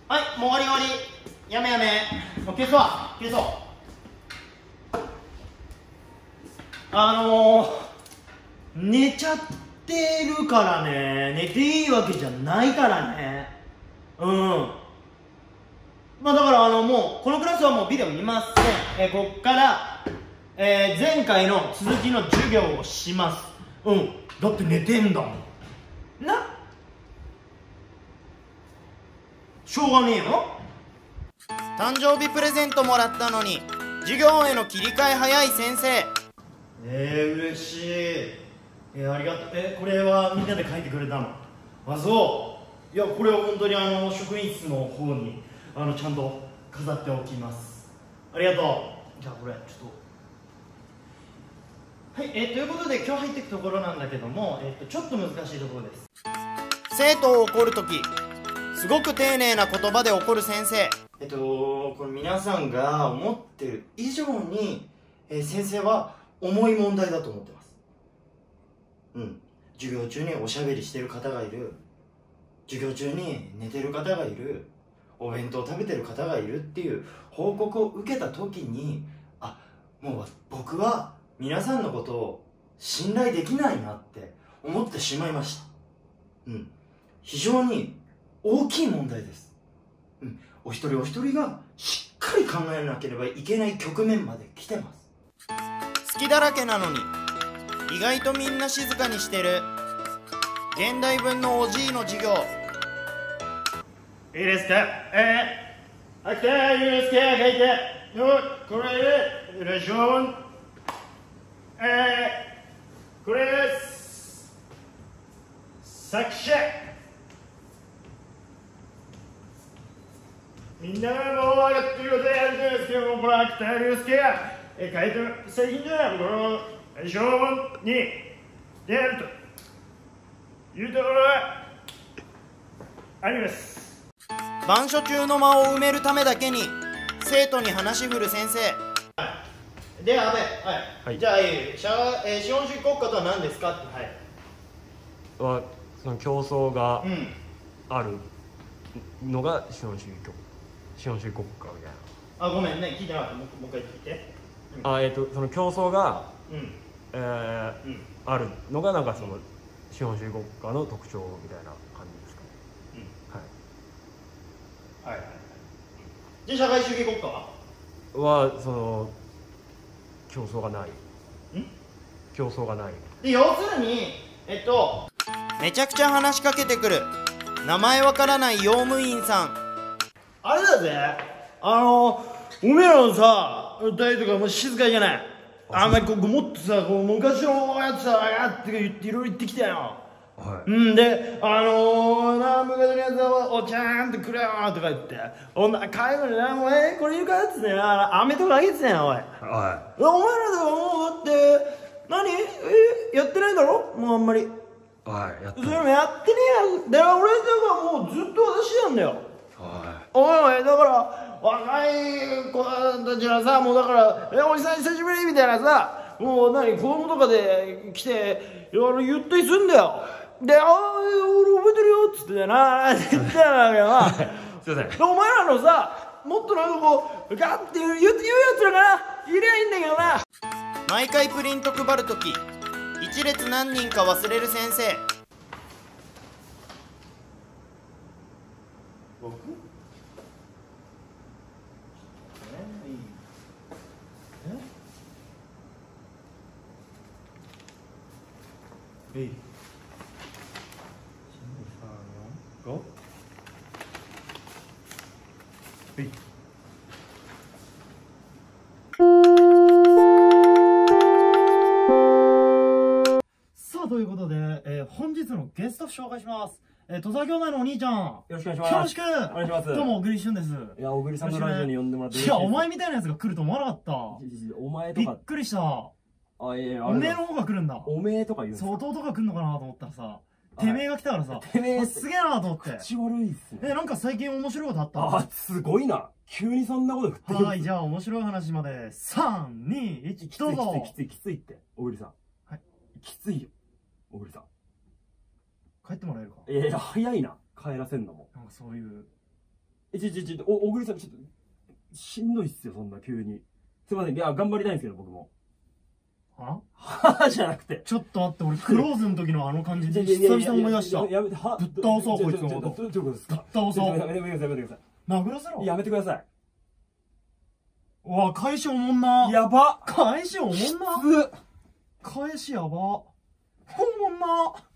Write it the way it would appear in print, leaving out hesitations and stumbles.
はい、もう終わり終わり。やめやめ。もう消すわ。消そう。寝ちゃってるからね。寝ていいわけじゃないからね。うん。まあだからもう、このクラスはもうビデオ見ません。こっから、前回の続きの授業をします。うん。だって寝てんだもん。な？しょうがねえよ。誕生日プレゼントもらったのに授業への切り替え早い先生。嬉しい。ありがとう。これはみんなで書いてくれたの？あ、そう。いや、これは本当に職員室の方にちゃんと飾っておきます。ありがとう。じゃあこれちょっと、はい、ということで今日入っていくところなんだけども、ちょっと難しいところです。生徒を怒るときすごく丁寧な言葉で怒る先生。これ皆さんが思ってる以上に、先生は重い問題だと思ってます。うん。授業中におしゃべりしてる方がいる。授業中に寝てる方がいる。お弁当食べてる方がいるっていう報告を受けた時に、あ、もう僕は皆さんのことを信頼できないなって思ってしまいました。うん。非常に大きい問題です。うん。お一人お一人がしっかり考えなければいけない局面まで来てます。好きだらけなのに意外とみんな静かにしてる現代文のおじいの授業。いいですか？秋田祐介が書いてこれでしょう。これです作者。みんなもう分かってることやるじゃないですけども、これ秋田祐介が書いてる製品じゃない、この正文に出るというところがあります。板書中の間を埋めるためだけに生徒に話振る先生。で、阿部、はい、じゃあ資本主義国家とは何ですかって。 はその競争があるのが資本主義国家みたいな。 あ、ごめんね、聞いてなかった。もう一回聞いて。 その競争が、あるのがなんかその資本主義国家の特徴みたいな感じですかね。 はいはいはい。で、社会主義国家はその競争がない。競争がない。 で、要するにめちゃくちゃ話しかけてくる名前わからない用務員さん。あれだぜ、おめえらのさ、歌いとかもう静かじゃない。あんまりもっとさ、昔のやつさ、って言っていろいろ言ってきたよ。はい。うんで、昔のやつはおちゃんとくれよとか言って、介護にな、お前これ言うかっつって飴とかあげてたよ、おい。はい。お前らだよ、もうだって、やってないだろもうあんまり。はい、やってない。それもやってねえや。だから俺だからもうずっと私なんだよ。はい。おい、だから、若い子たちはさ、もうだから、おじさん久しぶりみたいなさ、もう子供とかで来て、言ったりすんだよ。で、俺覚えてるよっつってな、言ってたんだけどな。すいません。お前らのさ、もっとガッて言うやつらがな、いりゃいいんだけどな。毎回プリント配るとき、一列何人か忘れる先生。僕？1、2、3、4、5。さあ、ということで、本日のゲスト紹介します。土佐兄弟のお兄ちゃん。よろしくお願いします。 よろしくお願いします。どうも、小栗旬です。 いや、小栗さんのラジオに呼んでもらって。 いや、お前みたいなやつが来ると思わなかった。 お前とか。 びっくりした。 おめえの方が来るんだ。 おめえとか言うんですか？ 弟が来るのかなと思ったらさ、てめえが来たからさ、てめえすげえなと思って。 口悪いっすね。 なんか最近面白いことあった？ すごいな。急にそんなこと振ってくる。 はい、じゃあ面白い話まで、3、2、1、どうぞ。 きついって、小栗さん。はい。きついよ、小栗さん。 帰ってもらえるか？ いや、早いな。帰らせんのも。 なんかそういう、 小栗さん、ちょっと、しんどいっすよ、そんな、急に。すいません、いや、頑張りたいんですけど、僕も。 はじゃなくて。 ちょっと待って、俺、クローズの時のあの感じで、久々思い出した。 やめて、 ぶっ倒そう、こいつのこと。 どういうことですか？ ぶっ倒そう。 やめてください、やめてください。 殴らせろ。 やめてください。 うわ、返しおもんな。 やば。 返しおもんな。返しやば。おもんな。